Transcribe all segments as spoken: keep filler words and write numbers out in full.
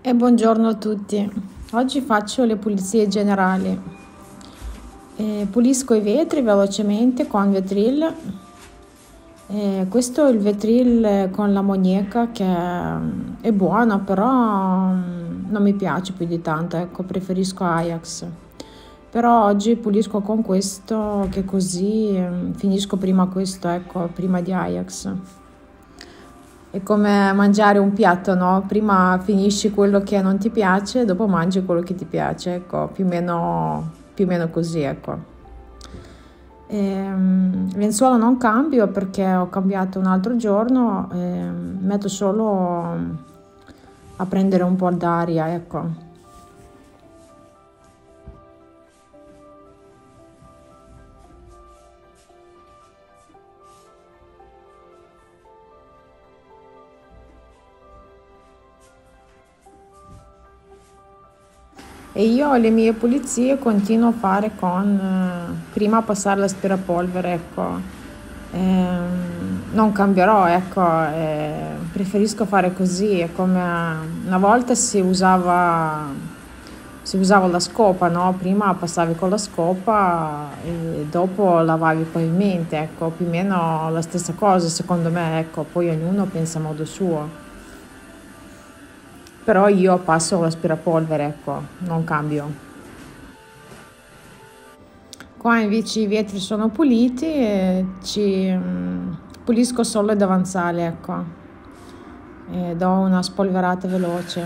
E buongiorno a tutti. Oggi faccio le pulizie generali. Eh, pulisco i vetri velocemente con Vetril. Eh, questo è il Vetril con l'ammoniaca che è buono, però mm, non mi piace più di tanto, ecco, preferisco Ajax. Però oggi pulisco con questo che così mm, finisco prima questo, ecco, prima di Ajax. È come mangiare un piatto, no? Prima finisci quello che non ti piace, dopo mangi quello che ti piace, ecco, più o meno, più o meno così, ecco. Ehm, lenzuola non cambio perché ho cambiato un altro giorno, ehm, metto solo a prendere un po' d'aria, ecco. E io le mie pulizie continuo a fare con, eh, prima passare l'aspirapolvere, ecco. Ehm, non cambierò, ecco, eh, preferisco fare così, è come una volta si usava, si usava la scopa, no? Prima passavi con la scopa e dopo lavavi i pavimenti, ecco, più o meno la stessa cosa secondo me, ecco, poi ognuno pensa a modo suo. Però io passo l'aspirapolvere, ecco, non cambio. Qua invece i vetri sono puliti e ci mm, pulisco solo le davanzali, ecco, e do una spolverata veloce.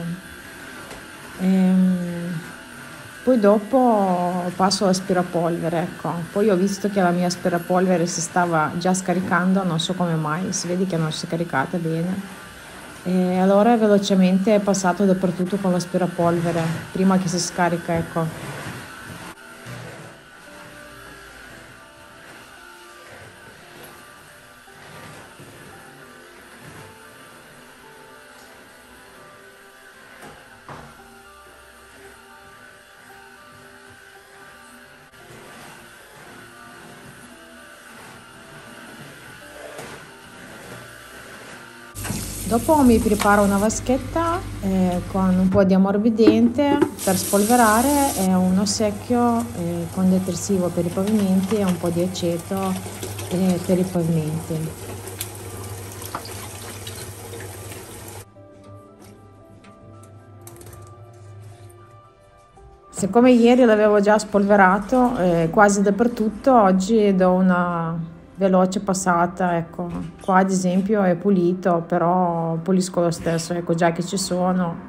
Ehm, Poi dopo passo l'aspirapolvere, ecco. Poi ho visto che la mia aspirapolvere si stava già scaricando, non so come mai, si vede che non si è caricata bene. E allora velocemente è passato dappertutto con l'aspirapolvere, prima che si scarica, ecco. Dopo mi preparo una vaschetta eh, con un po' di ammorbidente per spolverare e uno secchio eh, con detersivo per i pavimenti e un po' di aceto eh, per i pavimenti. Siccome ieri l'avevo già spolverato eh, quasi dappertutto, oggi do una veloce passata, ecco. Qua ad esempio è pulito, però pulisco lo stesso, ecco, già che ci sono.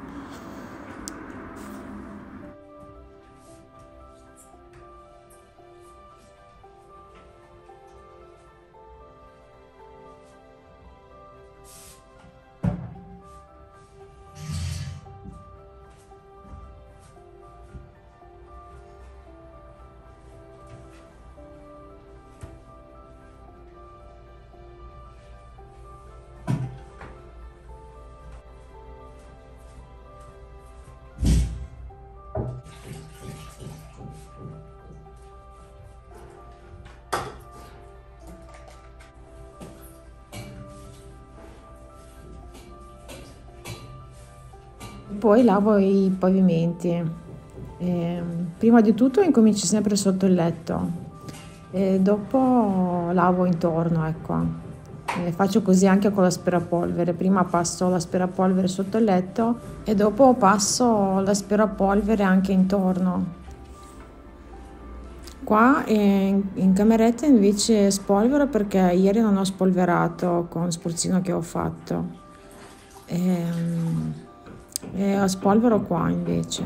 Poi lavo i pavimenti. Eh, prima di tutto incominci sempre sotto il letto e dopo lavo intorno, ecco. E faccio così anche con l'aspirapolvere. Prima passo l'aspirapolvere sotto il letto e dopo passo l'aspirapolvere anche intorno. Qua in, in cameretta invece spolvero perché ieri non ho spolverato con spruzzino che ho fatto. Ehm, E spolvero qua invece.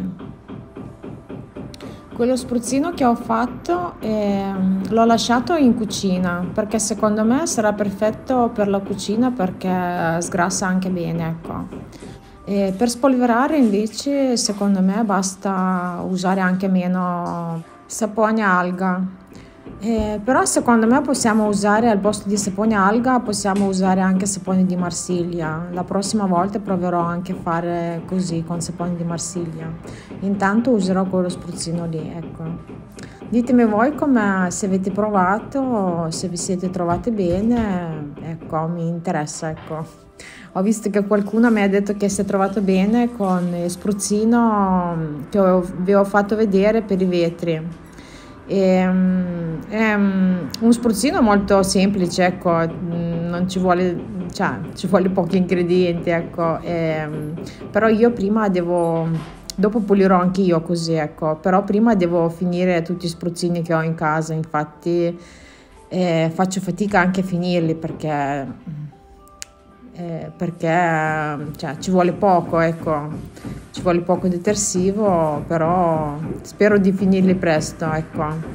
Quello spruzzino che ho fatto ehm, l'ho lasciato in cucina perché secondo me sarà perfetto per la cucina perché sgrassa anche bene, ecco. E per spolverare invece secondo me basta usare anche meno sapone alga. Eh, però secondo me possiamo usare al posto di sapone alga, possiamo usare anche sapone di Marsiglia. La prossima volta proverò anche a fare così con sapone di Marsiglia. Intanto userò quello spruzzino lì, ecco. Ditemi voi come, se avete provato, se vi siete trovate bene, ecco, mi interessa, ecco. Ho visto che qualcuno mi ha detto che si è trovato bene con il spruzzino che ho- vi ho fatto vedere per i vetri. E, mm, è mm, un spruzzino molto semplice, ecco, mm, non ci vuole, cioè, ci vuole pochi ingredienti, ecco, e, mm, però io prima devo, dopo pulirò anche io così, ecco, però prima devo finire tutti gli spruzzini che ho in casa, infatti eh, faccio fatica anche a finirli perché, eh, perché cioè, ci vuole poco, ecco, ci vuole poco detersivo, però spero di finirli presto, ecco.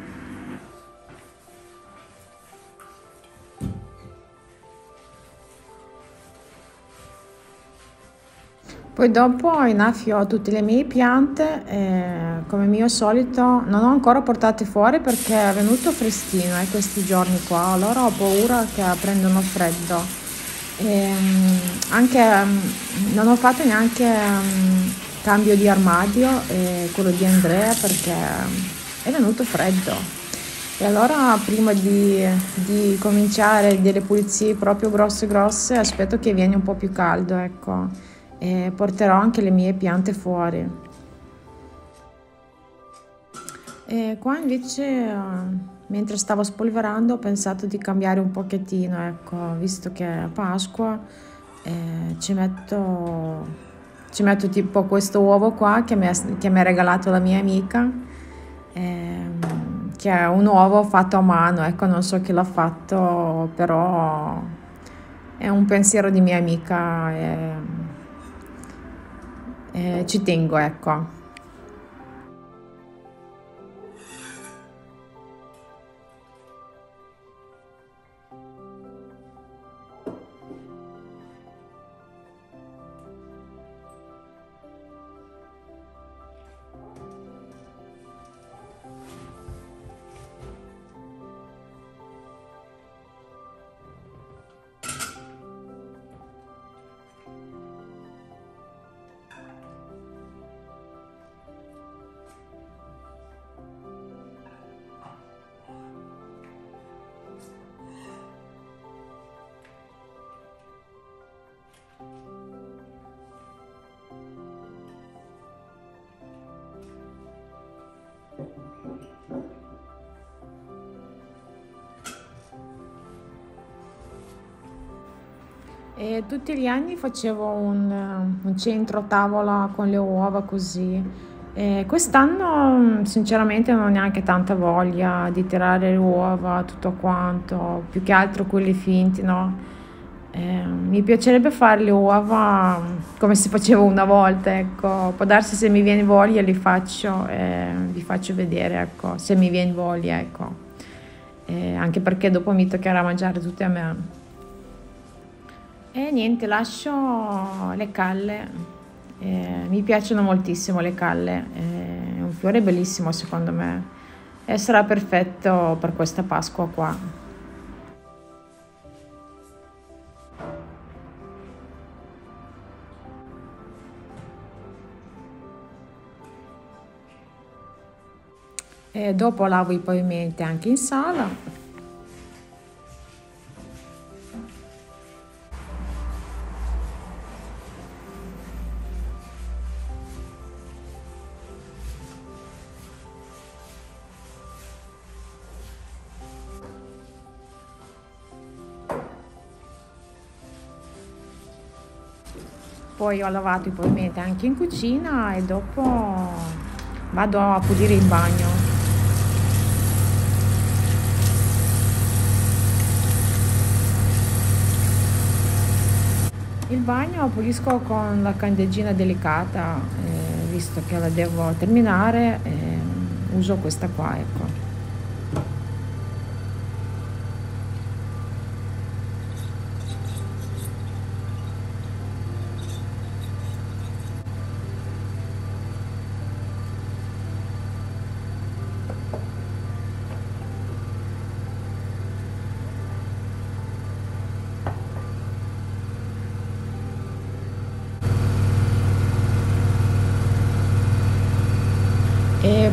Poi dopo innaffio tutte le mie piante, e come mio solito non ho ancora portate fuori perché è venuto freschino eh, questi giorni qua, allora ho paura che prendono freddo. E, mm, anche, mm, non ho fatto neanche mm, cambio di armadio, eh, quello di Andrea, perché è venuto freddo. E allora prima di, di cominciare delle pulizie proprio grosse grosse, aspetto che viene un po' più caldo, ecco, e porterò anche le mie piante fuori. E qua invece, eh, mentre stavo spolverando, ho pensato di cambiare un pochettino, ecco, visto che è Pasqua, eh, ci metto, ci metto tipo questo uovo qua che mi ha, che mi ha regalato la mia amica, ehm, che è un uovo fatto a mano, ecco, non so chi l'ha fatto, però è un pensiero di mia amica e, e ci tengo, ecco. E tutti gli anni facevo un, un centro tavola con le uova così. E quest'anno mm, sinceramente non ho neanche tanta voglia di tirare le uova, tutto quanto, più che altro quelli finti, no? Eh, mi piacerebbe fare le uova mm, come si faceva una volta, ecco. Può darsi se mi viene voglia li faccio e vi faccio vedere, ecco, se mi viene voglia, ecco. Eh, anche perché dopo mi toccherà mangiare tutte a me. E niente, lascio le calle. Eh, mi piacciono moltissimo le calle, eh, è un fiore bellissimo secondo me e sarà perfetto per questa Pasqua qua. E dopo lavo i pavimenti anche in sala. Poi ho lavato i pavimenti anche in cucina e dopo vado a pulire il bagno. Il bagno pulisco con la candeggina delicata, eh, visto che la devo terminare, eh, uso questa qua, ecco.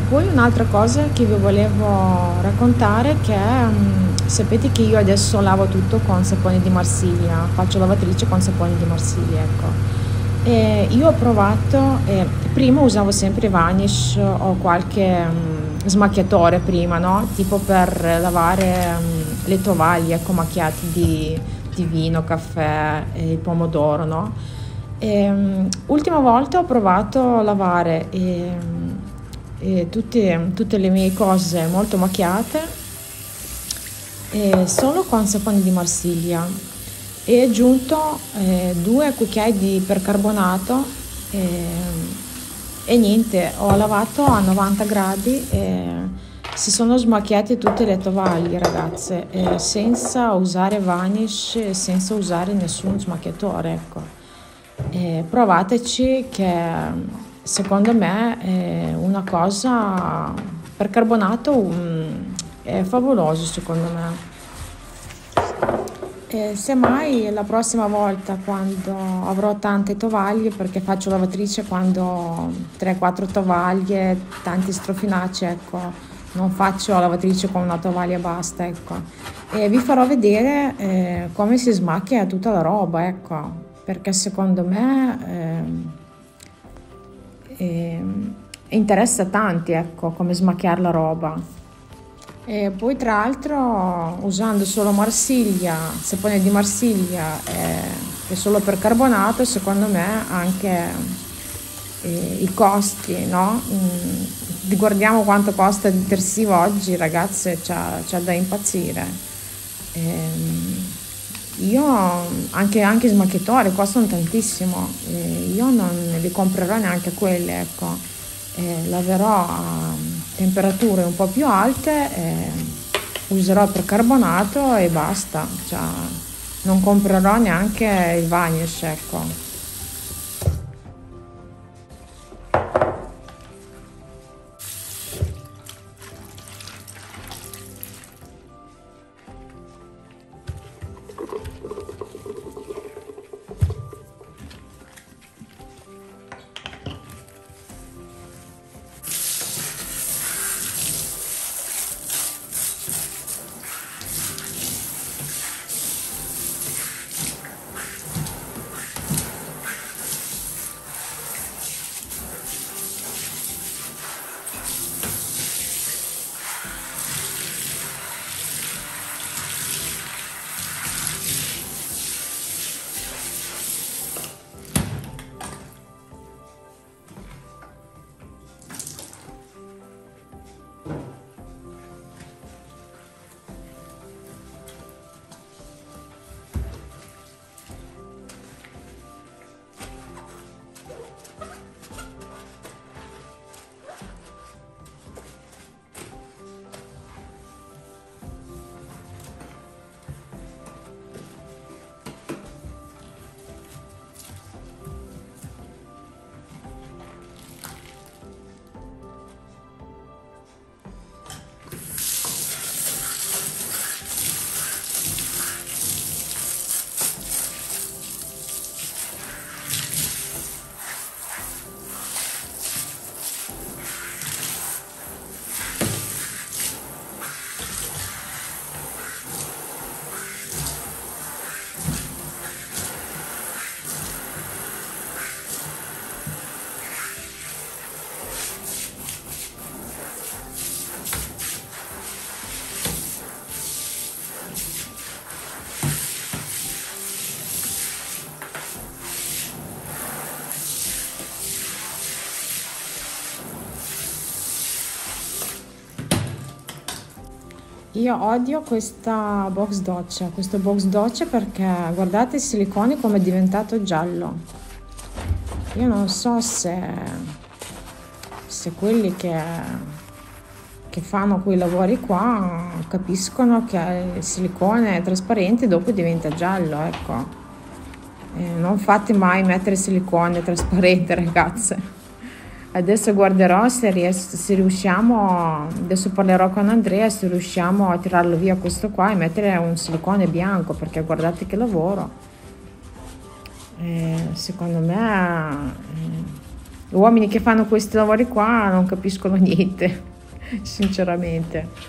poi un'altra cosa che vi volevo raccontare è che mh, sapete che io adesso lavo tutto con sapone di Marsiglia, faccio lavatrice con sapone di Marsiglia, ecco. E io ho provato, eh, prima usavo sempre Vanish o qualche mh, smacchiatore prima, no? Tipo per lavare mh, le tovaglie, ecco, macchiate di, di vino, caffè e il pomodoro, no? E, mh, ultima volta ho provato a lavare e, e tutte, tutte le mie cose molto macchiate e solo con sapone di Marsiglia e aggiunto eh, due cucchiai di percarbonato e, e niente, ho lavato a novanta gradi e si sono smacchiate tutte le tovaglie, ragazze, e senza usare Vanish e senza usare nessun smacchiatore, ecco. E provateci, che secondo me è una cosa, percarbonato um, è favoloso secondo me. E semmai la prossima volta, quando avrò tante tovaglie, perché faccio lavatrice quando tre quattro tovaglie, tanti strofinacci, ecco, non faccio lavatrice con una tovaglia e basta, ecco. E vi farò vedere eh, come si smacchia tutta la roba, ecco, perché secondo me eh, eh, interessa tanti, ecco, come smacchiare la roba. E poi tra l'altro usando solo Marsiglia, sapone di Marsiglia e, e solo percarbonato, secondo me anche eh, i costi, no? Mm, guardiamo quanto costa il detersivo oggi, ragazze, c'ha, c'ha da impazzire. E, io anche, anche i smacchiatori costano tantissimo, e io non li comprerò neanche quelle, ecco. E laverò a temperature un po' più alte e userò il percarbonato e basta, cioè, non comprerò neanche il Vanish, ecco. Io odio questa box doccia, questo box doccia perché guardate il silicone come è diventato giallo. Io non so se, se quelli che, che fanno quei lavori qua capiscono che il silicone è trasparente e dopo diventa giallo, ecco. E non fate mai mettere silicone trasparente, ragazze. Adesso guarderò se, ries- se riusciamo, adesso parlerò con Andrea se riusciamo a tirarlo via questo qua e mettere un silicone bianco, perché guardate che lavoro. Eh, secondo me Gli uomini che fanno questi lavori qua non capiscono niente, sinceramente.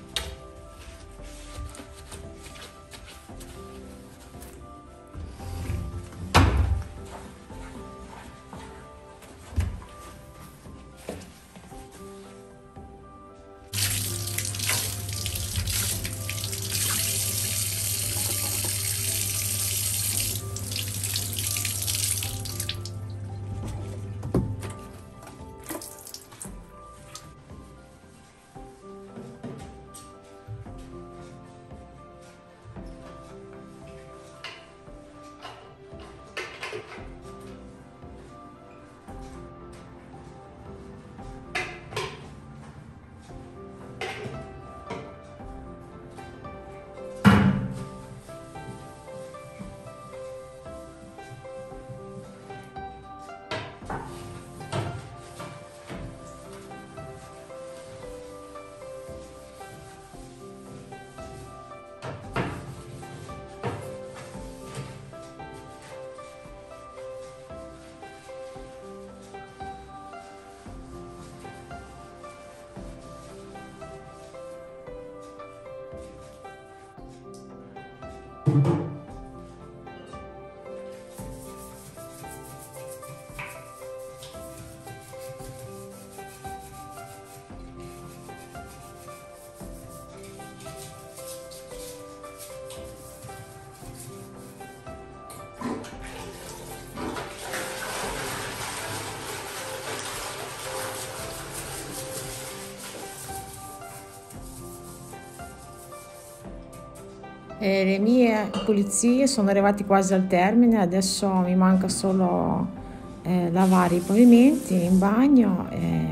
E le mie pulizie sono arrivate quasi al termine, adesso mi manca solo eh, lavare i pavimenti in bagno e,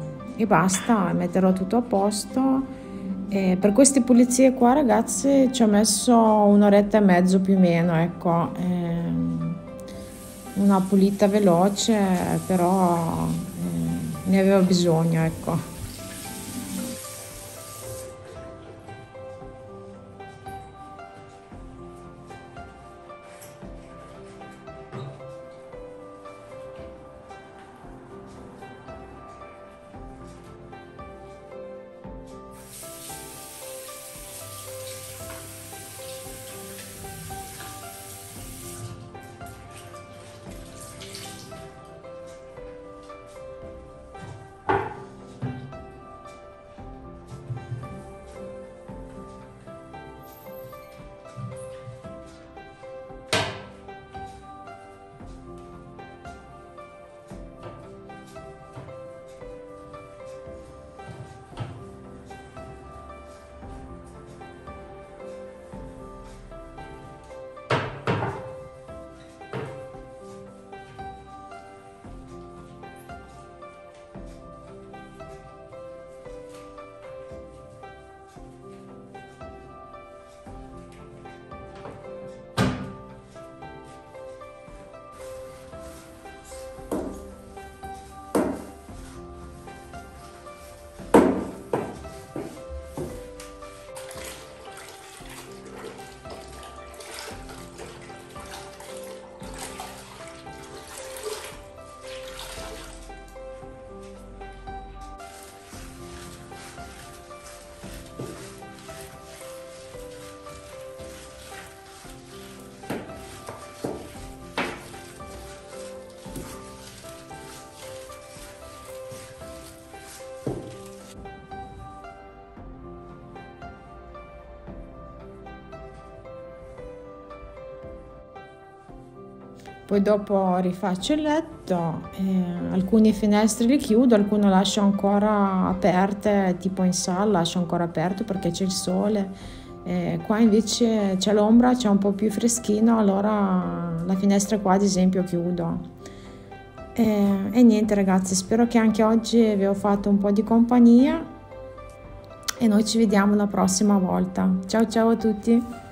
e basta, metterò tutto a posto. E per queste pulizie qua, ragazzi, ci ho messo un'oretta e mezzo più o meno, ecco, ehm, una pulita veloce, però eh, ne avevo bisogno, ecco. Poi dopo rifaccio il letto, eh, alcune finestre le chiudo, alcune lascio ancora aperte, tipo in sala lascio ancora aperto perché c'è il sole. Eh, qua invece c'è l'ombra, c'è un po' più freschino, allora la finestra qua ad esempio chiudo. Eh, e niente ragazzi, spero che anche oggi vi ho fatto un po' di compagnia e noi ci vediamo la prossima volta. Ciao ciao a tutti!